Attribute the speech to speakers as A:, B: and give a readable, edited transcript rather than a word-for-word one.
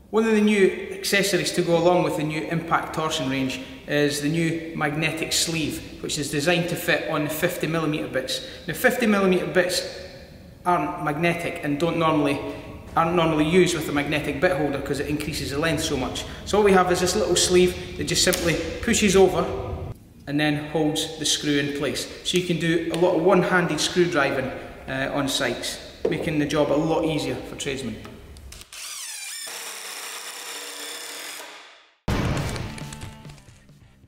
A: One of the new accessories to go along with the new impact torsion range is the new magnetic sleeve, which is designed to fit on the 50mm bits. Now 50mm bits aren't magnetic and aren't normally used with a magnetic bit holder because it increases the length so much. So what we have is this little sleeve that just simply pushes over and then holds the screw in place. So you can do a lot of one-handed screw driving on sites, making the job a lot easier for tradesmen.